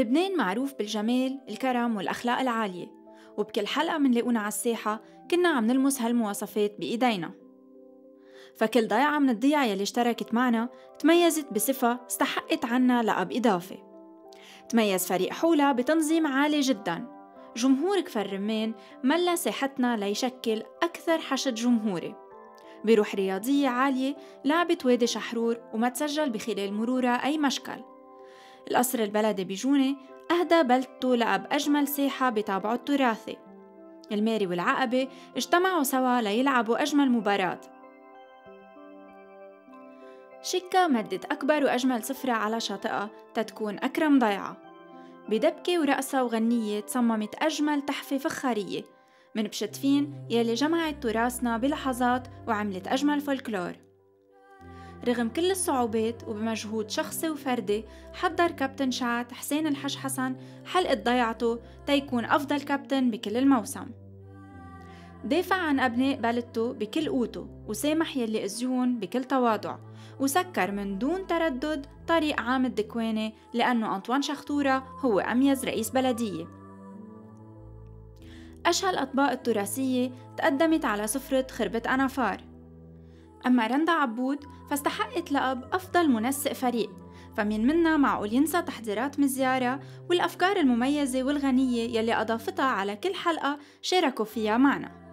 لبنان معروف بالجمال، الكرم والأخلاق العالية، وبكل حلقة منلاقونا على الساحة كنا عم نلمس هالمواصفات بإيدينا. فكل ضيعة من الضيعة يلي اشتركت معنا تميزت بصفة استحقت عنا لقب إضافي. تميز فريق حولة بتنظيم عالي جداً. جمهور كفر رمان ملا ساحتنا ليشكل أكثر حشد جمهوري. بروح رياضية عالية لعبت وادي شحرور وما تسجل بخلال مرورها أي مشكل. القصر البلدي بجونة أهدى بلدته لقب أجمل ساحة بتابعه التراثي. الماري والعقبة اجتمعوا سوا ليلعبوا أجمل مباراة. شكا مدت أكبر وأجمل سفرة على شاطئها تتكون أكرم ضيعة. بدبكة ورقصة وغنية تصممت أجمل تحفة فخارية من بشتفين يلي جمعت تراثنا بلحظات وعملت أجمل فولكلور. رغم كل الصعوبات وبمجهود شخصي وفردي حضر كابتن شعت حسين الحج حسن حلقة ضيعته تيكون أفضل كابتن بكل الموسم. دافع عن أبناء بلدته بكل قوته وسامح يلي أذيون بكل تواضع، وسكر من دون تردد طريق عام الدكواني لأنه أنطوان شخطورة هو أميز رئيس بلدية. أشهى الأطباق التراثية تقدمت على سفرة خربة أنافار. أما رندا عبود فاستحقت لقب أفضل منسق فريق، فمن منا معقول ينسى تحضيرات مزيارة والأفكار المميزة والغنية يلي أضافتها على كل حلقة شاركوا فيها معنا.